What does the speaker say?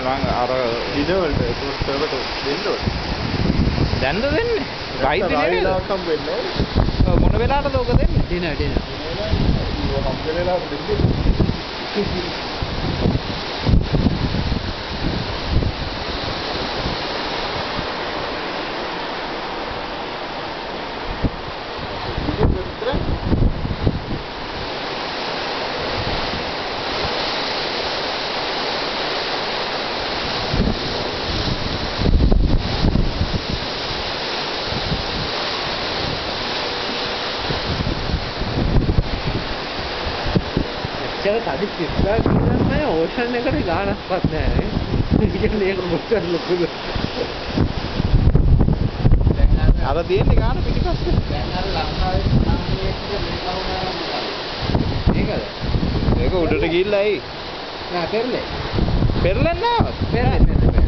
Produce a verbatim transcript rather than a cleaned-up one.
මම අර දිනවලට ඒකට දෙන්න ඕනේ. දැන්ද දෙන්නේ? වයිද නෙවෙයි. හම් වෙන්නේ. මොන වෙලාවටද ඔක දෙන්නේ? දින දින. ඒක හම් වෙලා දෙන්නේ. ඒක තදි පිටලා කියන්නේ ඕෂන් එකට ගානක්වත් නැහැ නේ. කියන්නේ ඒක මොකක්ද ලොකුද? අර තියෙන්නේ ගාන පිටිපස්සේ. දැන් අර ලංකාවේ සාමාන්‍ය එක මේකවම ඒකද? ඒක උඩට ගිහිල්ලා ඇයි? නෑ පෙරලේ. පෙරලන්නේ නැව. පෙරලේ පෙරලේ.